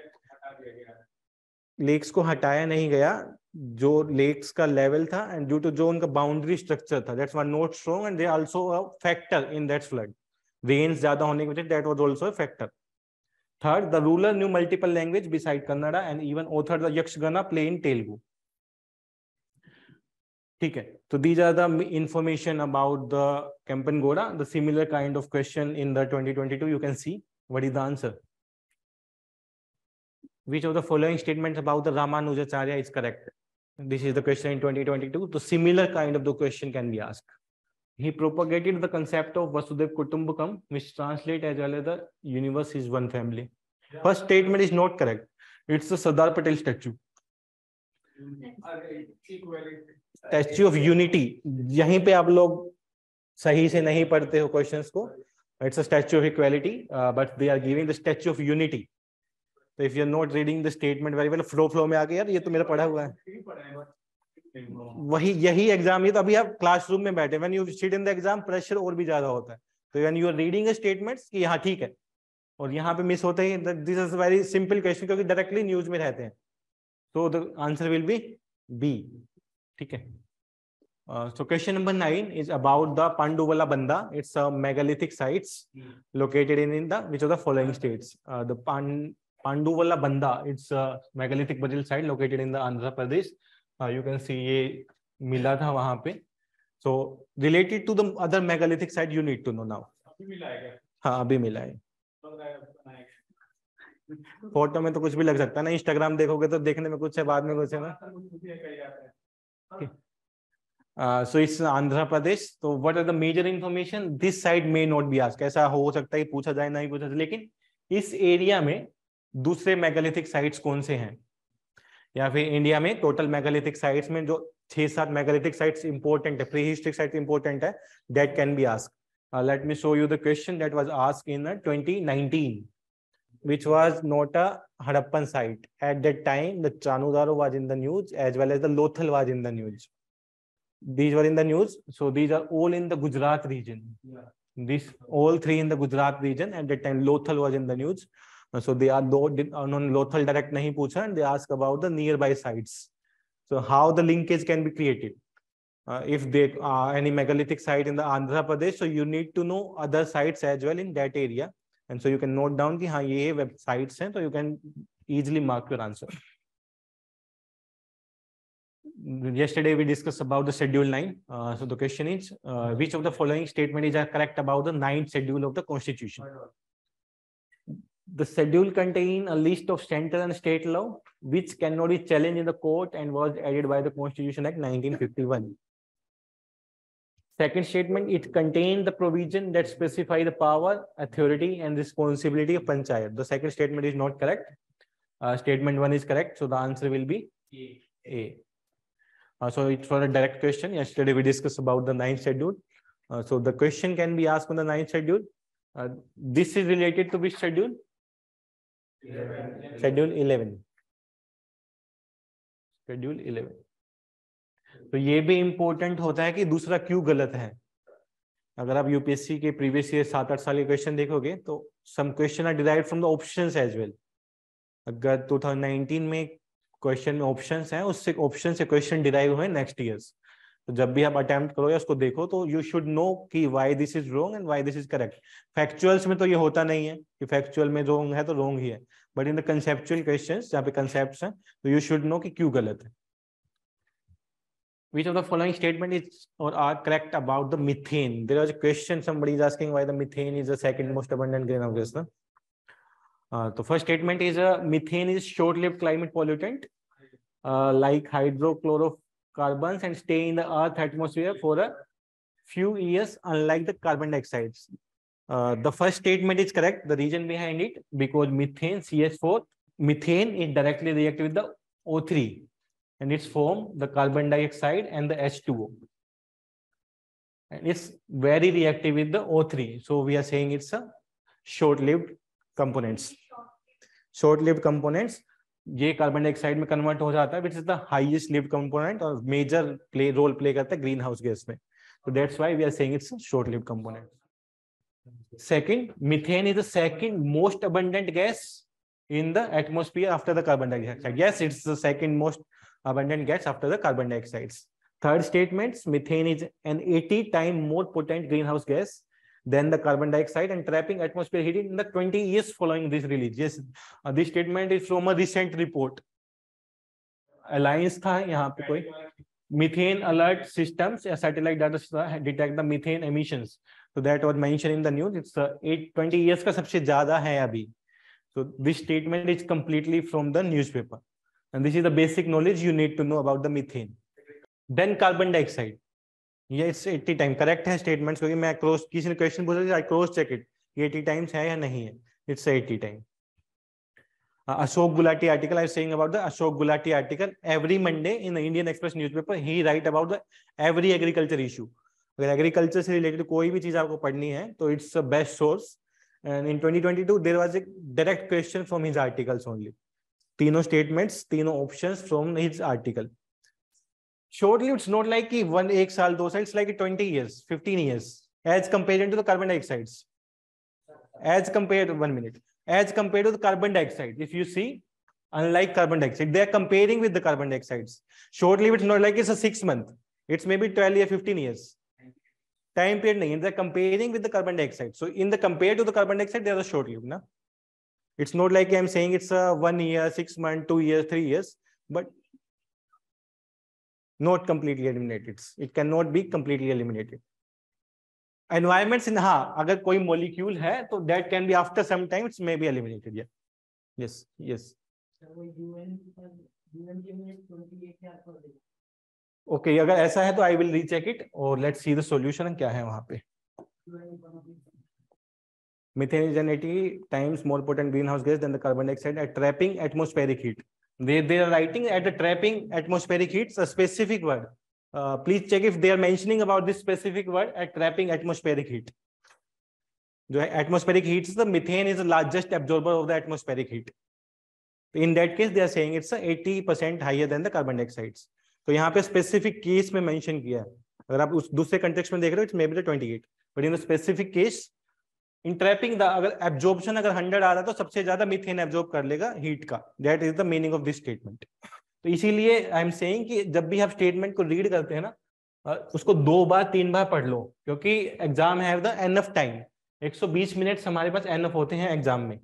Lakes को हटाया नहीं गया, जो लेक्स का लेवल था एंड ड्यू टू जो उनका बाउंड्री स्ट्रक्चर था, that's one not strong and they also a factor in that flood. Rains ज्यादा होने की वजह that was also a factor. Third, the ruler knew multiple language beside Kannada and even authored the Yakshagana play in Telugu. ठीक है, तो these are the information about the Kempengoda. The similar kind of question in the twenty twenty-two you can see. What is the answer? Which of the following statements about the Ramanujacharya is correct? This is the question in twenty twenty-two. So similar kind of the question can be asked. He propagated the concept of Vasudhaiva Kutumbakam, which translate as well as the universe is one family. First statement is not correct. It's the Sardar Patel statue. Statue of unity, यहीं पे आप लोग सही से नहीं पढ़ते हो questions को. It's a statue of equality, but they are giving the statue of unity. तो if you are not reading the statement very well, flow flow में आ गया यार, ये तो मेरा पढ़ा हुआ है. वही यही एग्जाम, ये तो अभी आप क्लासरूम में बैठे, when you sit in the exam pressure और भी ज्यादा होता है. तो when you are reading statements कि यहाँ ठीक है और यहाँ पे मिस होते हैं, this is very simple question क्योंकि डायरेक्टली न्यूज में रहते हैं. तो the answer will be B. ठीक है. So question number nine is about the Panduvala Banda. It's a megalithic sites located in, in the which of the following states? Uh, the Pan, Panduvala Banda, it's a megalithic burial site located in the Andhra Pradesh. Uh, you can see ये मिला था वहाँ पे. So related to the other megalithic site you need to know now. अभी मिला है क्या? हाँ अभी मिला है. फोटो में तो कुछ भी लग सकता है ना, इंस्टाग्राम देखोगे तो देखने में कुछ है, बाद में कुछ है ना। So it's Andhra Pradesh. तो what are the major information this side may not be asked, ऐसा हो सकता है पूछा जाए नहीं पूछा जाए, लेकिन इस एरिया में दूसरे मेगालिथिक साइट्स कौन से हैं, या फिर इंडिया में टोटल मेगालिथिक साइट्स में जो छह सात मेगालिथिक साइट्स इंपॉर्टेंट है, प्री हिस्ट्रिक साइट्स इंपॉर्टेंट है, that can be asked. Let me show you the question that was asked in twenty nineteen, which was not a Harappan site. At that time, the Chanudaro was in the news as well as the Lothal was in the news. These were in the news. So these are all in the Gujarat region. Yeah. These all three in the Gujarat region. At that time, Lothal was in the news. So they are on Lothal direct nahi pucha, and they ask about the nearby sites. So how the linkage can be created? Uh, if they are uh, any megalithic site in the Andhra Pradesh, so you need to know other sites as well in that area. And so you can note down कि हाँ ये websites हैं, so you can easily mark your answer. Yesterday we discussed about the schedule nine. Uh, so the question is, uh, which of the following statement is correct about the ninth schedule of the Constitution? The schedule contains a list of central and state law which cannot be challenged in the court and was added by the Constitution Act nineteen fifty-one. Second statement, it contains the provision that specify the power, authority, and responsibility of panchayat. The second statement is not correct. Uh, statement one is correct, so the answer will be A. A. Uh, so it's for a direct question. Yesterday we discussed about the ninth schedule. Uh, so the question can be asked on the ninth schedule. Uh, this is related to which schedule? eleven. Schedule eleven. Schedule eleven. तो ये भी important होता है कि दूसरा क्यों गलत है। अगर आप यूपीएससी के प्रीवियस ईयर सात आठ साल के क्वेश्चन देखोगे तो some question are derived from the options as well. अगर टू थाउजेंड नाइनटीन में क्वेश्चन में ऑप्शंस हैं, उससे ऑप्शन से क्वेश्चन डिराइव हुए नेक्स्ट ईयर्स। तो जब भी आप अटेम्प्ट करो या उसको देखो तो यू शुड नो कि why this is wrong and why this is correct. Factuals में तो ये होता नहीं है कि फैक्चुअल में रॉन्ग है तो रॉन्ग ही है, but in the conceptual questions जहाँ पे कंसेप्ट्स हैं तो यू शुड नो कि क्यों गलत है। Which of the following statement is or are correct about the methane? There was a question somebody is asking why the methane is the second most abundant greenhouse gas. No? Uh, the first statement is uh, methane is short-lived climate pollutant uh, like hydrochlorocarbons and stay in the earth atmosphere for a few years unlike the carbon dioxide. Uh, the first statement is correct. The reason behind it, because methane C H four, methane is directly reactive with the O three. And it's form the carbon dioxide and the H two O. And it's very reactive with the O three. So we are saying it's a short-lived components. Short-lived components, ये carbon dioxide में convert हो जाता है, which is the highest-lived component और major play role play करता है greenhouse gas में. So that's why we are saying it's a short-lived component. Second, methane is the second most abundant gas in the atmosphere after the carbon dioxide. Yes, it's the second most abundant gas after the carbon dioxides. Third statement, methane is an eighty times more potent greenhouse gas than the carbon dioxide and trapping atmosphere heat in the twenty years following this release. Yes, uh, this statement is from a recent report. Alliance था यहाँ पे कोई methane alert systems या satellite data detect the methane emissions. So that was mentioned in the news. It's uh, eight twenty years का सबसे ज़्यादा है अभी. So this statement is completely from the newspaper. And this is the basic knowledge you need to know about the methane. Then carbon dioxide. Yes, eighty times correct है statements क्योंकि मैं cross किसी ने question पूछा I cross check it. eighty times है या नहीं है? It's eighty times. Uh, Ashok Gulati article I was saying about the Ashok Gulati article every Monday in the Indian Express newspaper. He write about the every agriculture issue. अगर agriculture से related कोई भी चीज आपको पढ़नी है तो it's the best source. And in twenty twenty-two there was a direct question from his articles only. तीनों statements, तीनों options from his article. Shortly, it's not like one एक साल दो साल, it's like twenty years, fifteen years, as compared to the carbon dioxides. As compared to one minute, as compared to the carbon dioxide, if you see, unlike carbon dioxide, they are comparing with the carbon dioxides. Shortly, it's not like it's a six month, it's maybe twelve or fifteen years. Time period nahi, they're comparing with the carbon dioxide. So in the compared to the carbon dioxide, they are the short lived, na? It's not like I'm saying it's a one year, six months, two years, three years, but not completely eliminated. It cannot be completely eliminated. Environments in हाँ, अगर कोई molecule है तो that can be after some time it's may be eliminated. Yeah. Yes yes okay, अगर ऐसा है तो I will recheck it और लेट्स सी द सॉल्यूशन क्या है वहां पे. Methane is an eighty times more potent greenhouse gas than the carbon dioxide at trapping atmospheric heat. They they are writing at the trapping atmospheric heat a specific word. Uh, please check if they are mentioning about this specific word at trapping atmospheric heat. जो है atmospheric heat, the methane is the largest absorber of the atmospheric heat. In that case, they are saying it's eighty percent higher than the carbon dioxides. तो यहाँ पे specific case में mention किया है. अगर आप उस दूसरे context में देख रहे हो, it's maybe the twenty-eight. But in the specific case, in trapping the अगर absorption अगर one hundred आ रहा है तो सबसे ज्यादा मीथेन absorb कर लेगा हीट का. That is the meaning of this statement. तो इसीलिए आई एम सेइंग कि जब भी आप स्टेटमेंट को रीड करते हैं ना, उसको दो बार तीन बार पढ़ लो, क्योंकि exam have the enough time. एक सौ बीस मिनट्स हमारे पास एनफ होते हैं एग्जाम में.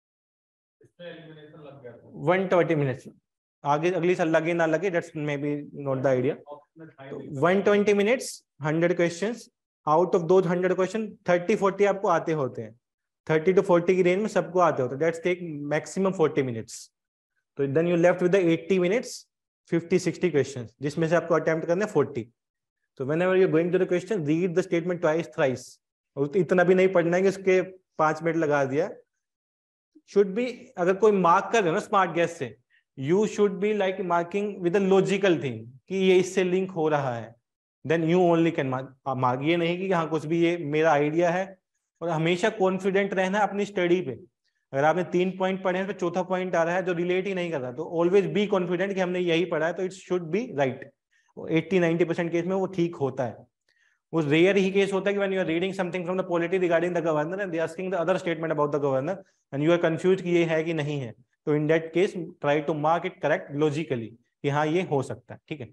वन ट्वेंटी मिनट्स आगे अगली साल लगे ना लगे, that's may be not the idea. One twenty minutes, hundred questions. Out of दो हंड्रेड क्वेश्चन थर्टी फोर्टी आपको आते होते हैं. थर्टी टू फोर्टी की रेंज में सबको आते होते हैं. That's take maximum forty minutes. तो then you left with the eighty minutes, fifty sixty questions, जिसमें से आपको अटेम्प्ट करने हैं फोर्टी. तो whenever you are going to the question, read the statement twice thrice. और इतना भी नहीं पढ़ना है कि उसके पांच मिनट लगा दिया. शुड बी, अगर कोई मार्क कर रहे हो ना स्मार्ट गैस से, you should be like marking with a logical thing कि ये इससे लिंक हो रहा है. Then you only can mark. ये नहीं कि हाँ कुछ भी ये मेरा आइडिया है. और हमेशा कॉन्फिडेंट रहना है अपनी स्टडी पे. अगर आपने तीन पॉइंट पढ़े हैं तो चौथा पॉइंट आ रहा है जो रिलेट ही नहीं कर रहा, तो ऑलवेज बी कॉन्फिडेंट कि हमने यही पढ़ा है तो it should be right. Eighty ninety percent case में वो ठीक होता है. वो रेयर ही केस होता है कि when you are reading something from the polity regarding the governor and they are asking the other statement about the governor and you are confuse कि ये है कि नहीं है. तो in that case try to mark it correct logically कि हाँ ये हो सकता है. ठीक है.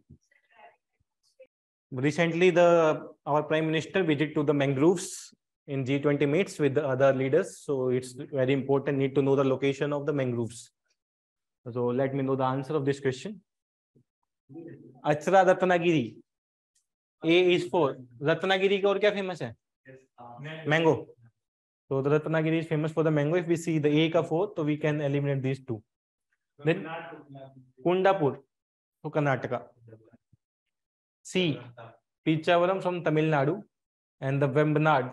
Recently, the our Prime Minister visited to the mangroves in G twenty meets with the other leaders. So it's very important, need to know the location of the mangroves. So let me know the answer of this question. Achra Ratnagiri. A is for Ratnagiri का और क्या famous है? Mango. So the Ratnagiri is famous for the mango. If we see the A का four, so we can eliminate these two. Then Kundapur, so Karnataka. C, Pichavaram from Tamil Nadu, and the Vembanad.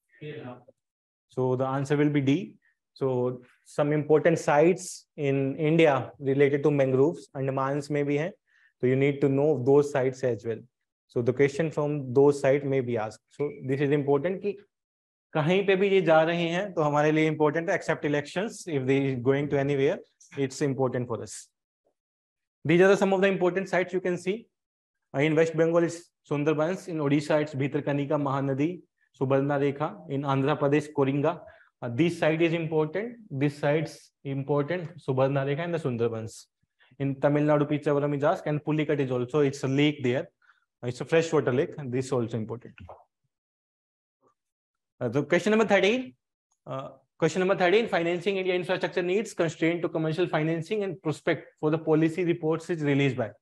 So the answer will be D. So some important sites in India related to mangroves, Andamans में भी हैं, so you need to know those sites as well. So the question from those sites may be asked. So this is important कि कहीं पे भी ये जा रहे हैं तो हमारे लिए important है, except elections, if they is going to anywhere, it's important for us. These are some of the important sites you can see. In West Bengal, it's Sundarbans. In Odisha, it's Bhitarkanika, Mahanadi, Subarna Rekha. In Andhra Pradesh, Koringa. Uh, this site is important. This site's important. Subarna Rekha and the Sundarbans. In Tamil Nadu, Pichavaram is asked, and Pulikat is also. It's a lake there. It's a freshwater lake, and this is also important. Uh, so question number thirteen. Uh, question number thirteen. Financing India infrastructure needs constraint to commercial financing and prospect for the policy reports is released by.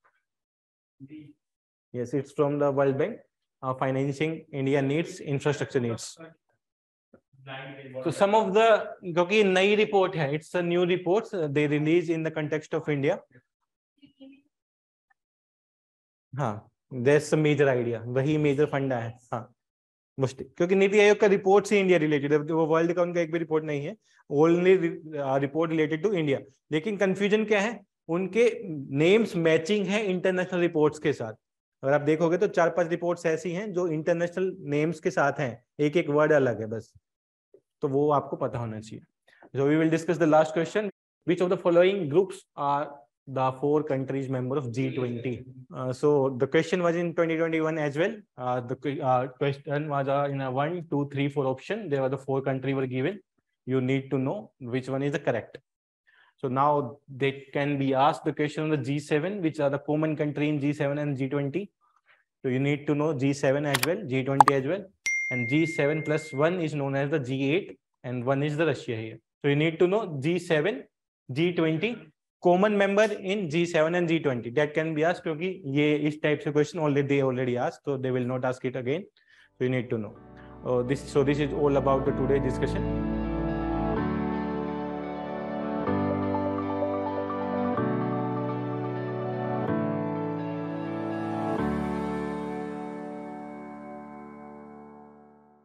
Yes, it's from the World Bank. Uh, financing India needs infrastructure needs. So some of the क्योंकि नई report है, it's a new reports they release in the context of India. हाँ, that's a major idea. वही major फंडा है. हाँ, मुश्किल क्योंकि नीति आयोग का रिपोर्ट से इंडिया रिलेटेड है. वो वर्ल्ड का उनका एक भी रिपोर्ट नहीं है. Only report related to India. लेकिन कंफ्यूजन क्या है, उनके नेम्स मैचिंग है इंटरनेशनल रिपोर्ट्स के साथ. अगर आप देखोगे तो चार पांच रिपोर्ट्स ऐसी हैं जो इंटरनेशनल नेम्स के साथ हैं, एक एक वर्ड अलग है बस. तो वो आपको पता होना चाहिए. So we will discuss the last question. Which of the following groups are the four countries member of G twenty? Uh, so the question was in twenty twenty-one as well. Uh, the uh, question was uh, in a one, two, three, four option. There were the four countries were given. You need to know which one is the correct. So now they can be asked the question on the G seven, which are the common country in G seven and G twenty. So you need to know G seven as well, G twenty as well. And G seven plus one is known as the G eight and one is the Russia here. So you need to know G seven, G twenty, common member in G seven and G twenty. That can be asked क्योंकि ये इस type से question already they already asked, so they will not ask it again. So you need to know. Uh, this so this is all about the today's discussion.